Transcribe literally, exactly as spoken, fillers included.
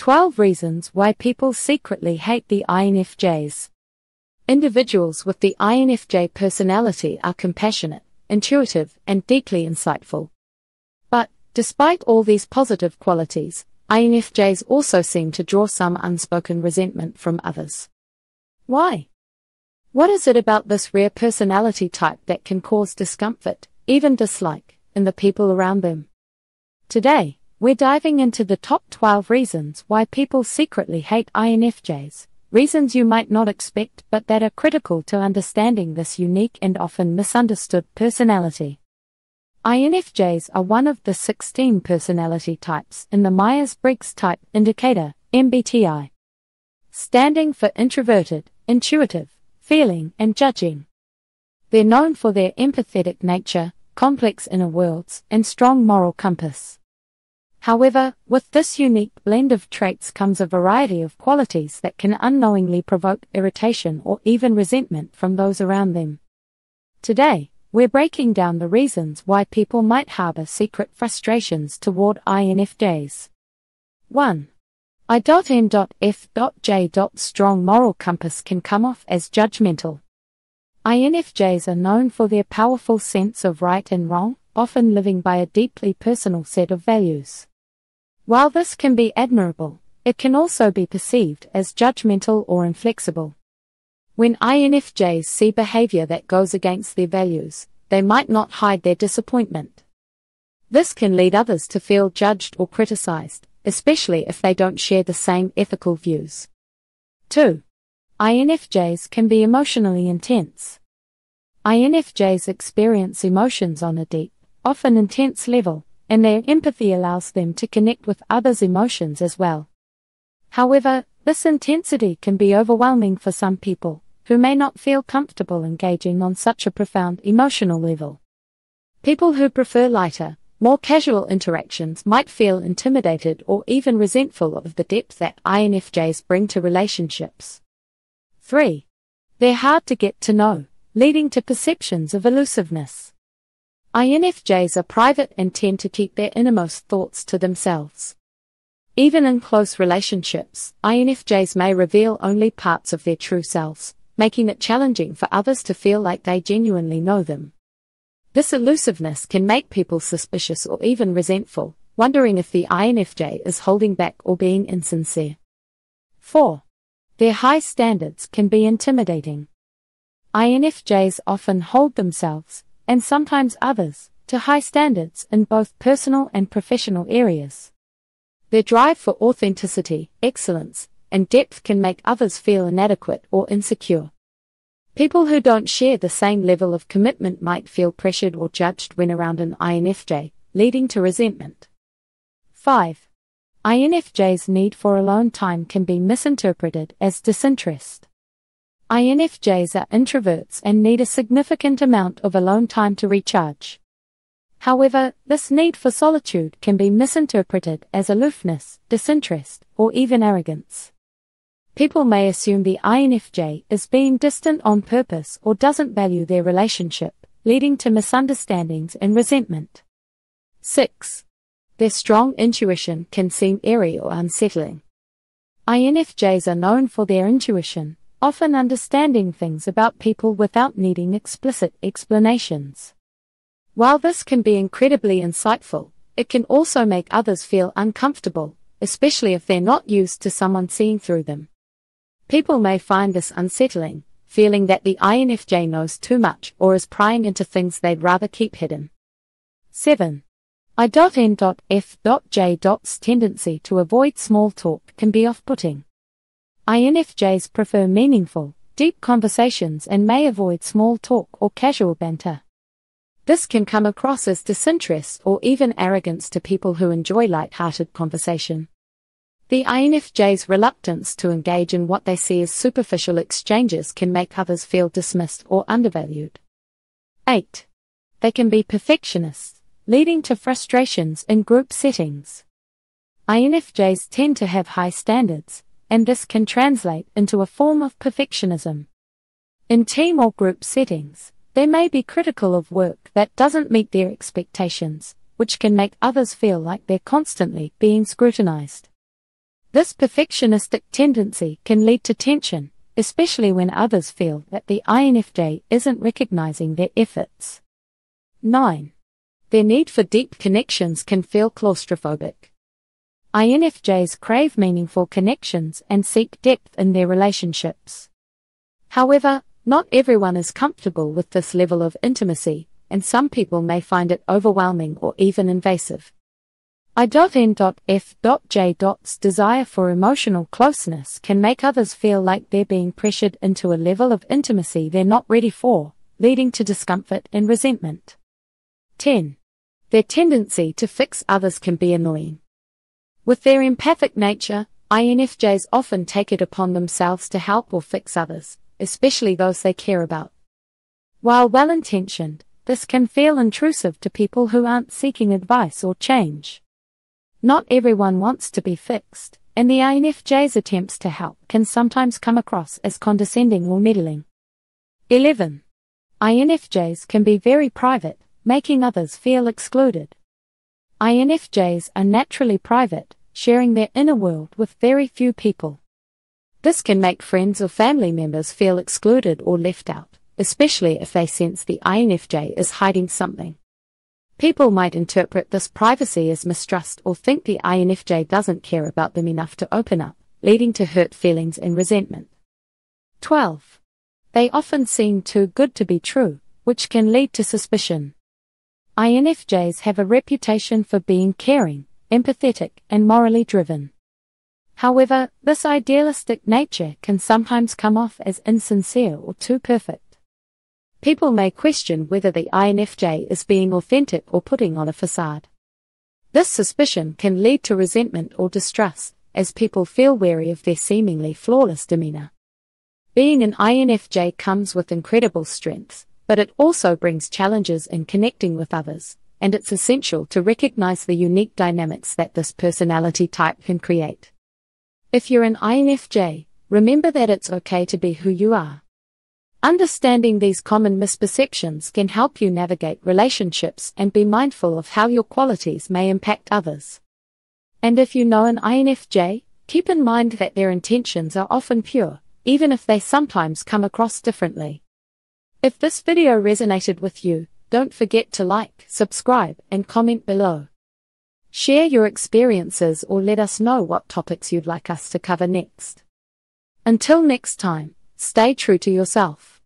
twelve reasons why people secretly hate the I N F Js. Individuals with the I N F J personality are compassionate, intuitive, and deeply insightful. But, despite all these positive qualities, I N F Js also seem to draw some unspoken resentment from others. Why? What is it about this rare personality type that can cause discomfort, even dislike, in the people around them? Today, we're diving into the top twelve reasons why people secretly hate I N F Js, reasons you might not expect but that are critical to understanding this unique and often misunderstood personality. I N F Js are one of the sixteen personality types in the Myers-Briggs Type Indicator, M B T I, standing for introverted, intuitive, feeling, and judging. They're known for their empathetic nature, complex inner worlds, and strong moral compass. However, with this unique blend of traits comes a variety of qualities that can unknowingly provoke irritation or even resentment from those around them. Today, we're breaking down the reasons why people might harbor secret frustrations toward I N F Js. one. I N F J. Strong moral compass can come off as judgmental. I N F Js are known for their powerful sense of right and wrong, often living by a deeply personal set of values. While this can be admirable, it can also be perceived as judgmental or inflexible. When I N F Js see behavior that goes against their values, they might not hide their disappointment. This can lead others to feel judged or criticized, especially if they don't share the same ethical views. two. I N F Js can be emotionally intense. I N F Js experience emotions on a deep, often intense level, and their empathy allows them to connect with others' emotions as well. However, this intensity can be overwhelming for some people, who may not feel comfortable engaging on such a profound emotional level. People who prefer lighter, more casual interactions might feel intimidated or even resentful of the depth that I N F Js bring to relationships. three. They're hard to get to know, leading to perceptions of elusiveness. I N F Js are private and tend to keep their innermost thoughts to themselves. Even in close relationships, I N F Js may reveal only parts of their true selves, making it challenging for others to feel like they genuinely know them. This elusiveness can make people suspicious or even resentful, wondering if the I N F J is holding back or being insincere. four. Their high standards can be intimidating. I N F Js often hold themselves, and sometimes others, to high standards in both personal and professional areas. Their drive for authenticity, excellence, and depth can make others feel inadequate or insecure. People who don't share the same level of commitment might feel pressured or judged when around an I N F J, leading to resentment. five. I N F Js' need for alone time can be misinterpreted as disinterest. I N F Js are introverts and need a significant amount of alone time to recharge. However, this need for solitude can be misinterpreted as aloofness, disinterest, or even arrogance. People may assume the I N F J is being distant on purpose or doesn't value their relationship, leading to misunderstandings and resentment. six. Their strong intuition can seem eerie or unsettling. I N F Js are known for their intuition, often understanding things about people without needing explicit explanations. While this can be incredibly insightful, it can also make others feel uncomfortable, especially if they're not used to someone seeing through them. People may find this unsettling, feeling that the I N F J knows too much or is prying into things they'd rather keep hidden. seven. I N F J's tendency to avoid small talk can be off-putting. I N F Js prefer meaningful, deep conversations and may avoid small talk or casual banter. This can come across as disinterest or even arrogance to people who enjoy light-hearted conversation. The I N F J's reluctance to engage in what they see as superficial exchanges can make others feel dismissed or undervalued. eight. They can be perfectionists, leading to frustrations in group settings. I N F Js tend to have high standards, and this can translate into a form of perfectionism. In team or group settings, they may be critical of work that doesn't meet their expectations, which can make others feel like they're constantly being scrutinized. This perfectionistic tendency can lead to tension, especially when others feel that the I N F J isn't recognizing their efforts. nine. Their need for deep connections can feel claustrophobic. I N F Js crave meaningful connections and seek depth in their relationships. However, not everyone is comfortable with this level of intimacy, and some people may find it overwhelming or even invasive. I N F J's desire for emotional closeness can make others feel like they're being pressured into a level of intimacy they're not ready for, leading to discomfort and resentment. ten. Their tendency to fix others can be annoying. With their empathic nature, I N F Js often take it upon themselves to help or fix others, especially those they care about. While well-intentioned, this can feel intrusive to people who aren't seeking advice or change. Not everyone wants to be fixed, and the I N F J's attempts to help can sometimes come across as condescending or meddling. eleven. I N F Js can be very private, making others feel excluded. I N F Js are naturally private, sharing their inner world with very few people. This can make friends or family members feel excluded or left out, especially if they sense the I N F J is hiding something. People might interpret this privacy as mistrust or think the I N F J doesn't care about them enough to open up, leading to hurt feelings and resentment. twelve. They often seem too good to be true, which can lead to suspicion. I N F Js have a reputation for being caring, empathetic, and morally driven. However, this idealistic nature can sometimes come off as insincere or too perfect. People may question whether the I N F J is being authentic or putting on a facade. This suspicion can lead to resentment or distrust, as people feel wary of their seemingly flawless demeanor. Being an I N F J comes with incredible strengths, but it also brings challenges in connecting with others, and it's essential to recognize the unique dynamics that this personality type can create. If you're an I N F J, remember that it's okay to be who you are. Understanding these common misperceptions can help you navigate relationships and be mindful of how your qualities may impact others. And if you know an I N F J, keep in mind that their intentions are often pure, even if they sometimes come across differently. If this video resonated with you, don't forget to like, subscribe, and comment below. Share your experiences or let us know what topics you'd like us to cover next. Until next time, stay true to yourself.